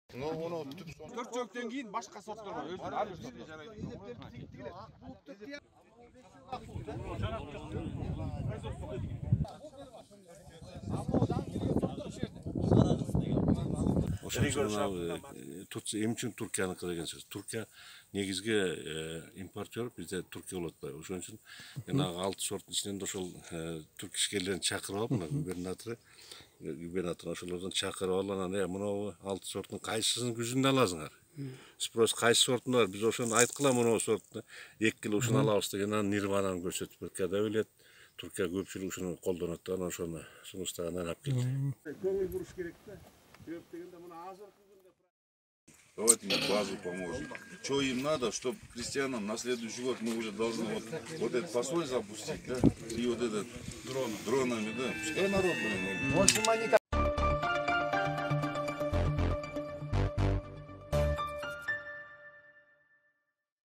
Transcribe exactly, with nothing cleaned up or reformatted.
төрт жөктен кейін башқа сорттар бар. Өзі ар бир сорт жарайды. Турция эмчүн Туркияныкы деген сөз. Туркия негизги импортер, бизде Туркия болот атпайбы. Ошон үчүн жанагы алты сорттун ичинен да ошол түрк ишкерлерин чакырып алып, мына губернатору, губернатор ошолордон чакырып алып, анан э мынау алты сорттун кайсысын күзүндө аласыңар? Спрос кайсы сортун бар? Биз ошону айткыла, мынау сорту эки кило ушуну алабыз деген, анан нирвананы көрсөтүп Түркияда билет. Түркия көпчүлүк ушуну колдонот да, анан ошону сунуштаган алып келди. Көңүл буруш керек да. Себеп дегенде мына азыркы күндө давайте мне базу поможем. Что им надо, чтобы крестьянам на следующий год мы уже должны вот, вот этот посой запустить, да, и вот этот дрон, дронами, да. Пускай народ, блин,